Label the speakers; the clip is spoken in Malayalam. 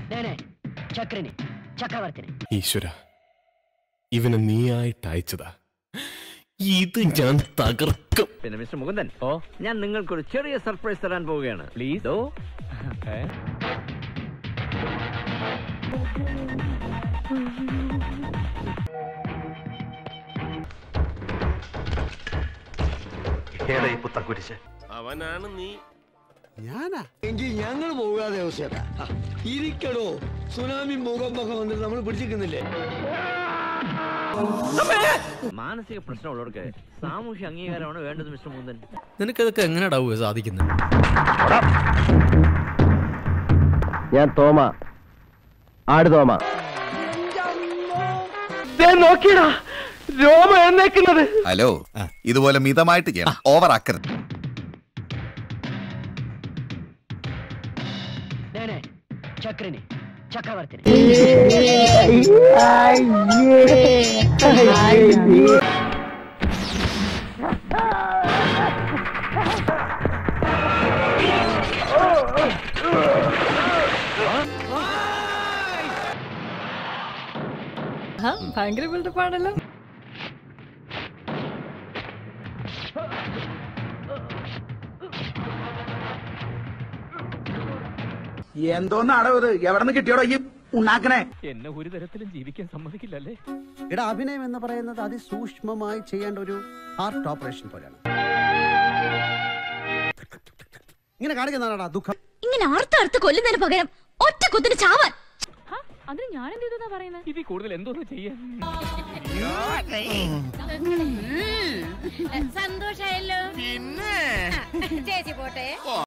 Speaker 1: ഈശ്വര, ഇവനെ നീയായിട്ട് അയച്ചതാ. ഇത് ഞാൻ തകർക്കും.
Speaker 2: പിന്നെ മിസ്റ്റർ മുകുന്ദൻ, ഞാൻ നിങ്ങൾക്കൊരു ചെറിയ സർപ്രൈസ് തരാൻ പോവുകയാണ്. പ്ലീസ്.
Speaker 1: അവനാണ് നീ.
Speaker 3: ഞാനാ എങ്കിൽ ഞങ്ങൾ പോകാതെ ഇരിക്കടോ. സുനാമി മുഖമൊക്കെ വന്നിട്ട് നമ്മൾ പിടിച്ചിരിക്കുന്നില്ലേ?
Speaker 2: മാനസിക പ്രശ്നമുള്ളവർക്ക് സാമൂഹ്യ അംഗീകാരമാണ് വേണ്ടത് മിസ്റ്റർ മുകുന്ദൻ.
Speaker 4: നിനക്കതൊക്കെ എങ്ങനെയാ സാധിക്കുന്നത്?
Speaker 5: ഞാൻ തോമ, ആട് തോമ.
Speaker 2: നോക്കിയടാ രോമ എന്നേക്കുന്നത്.
Speaker 6: ഹലോ, ഇതുപോലെ മിതമായിട്ട് ചെയ്യണം, ഓവർ ആക്കരുത്.
Speaker 7: ഭയങ്കര ബിൽഡപ്പാണല്ലോ.
Speaker 3: എന്തോന്നാടോ ഇത്? എവിടെ നിന്ന് കിട്ടിയോടോ ഈ ഉണ്ടാക്കണേ?
Speaker 2: എന്നെ ഒരു തരത്തിലും ജീവിക്കാൻ സമ്മതിക്കില്ലല്ലേ?
Speaker 8: ഇവിടെ അഭിനയം എന്ന് പറയുന്നത് അതിസൂക്ഷ്മമായി ചെയ്യേണ്ട ഒരു ഹാർട്ട് ഓപ്പറേഷൻ പോലെയാണ്. ഇങ്ങനെ കാണിക്കുന്നതാണോ ദുഃഖം?
Speaker 7: ഇങ്ങനെ ആർത്തടുത്ത് കൊല്ലുന്നതിന് പകരം ഒറ്റ കുത്തിന് ചാവാൻ. അതിന് ഞാൻ എന്ത് ചെയ്തു പറയുന്നത്?
Speaker 2: ഇതിൽ കൂടുതൽ എന്തോന്ന് ചെയ്യാൻ?
Speaker 7: സന്തോഷായല്ലോ. ചേച്ചി പോട്ടെ.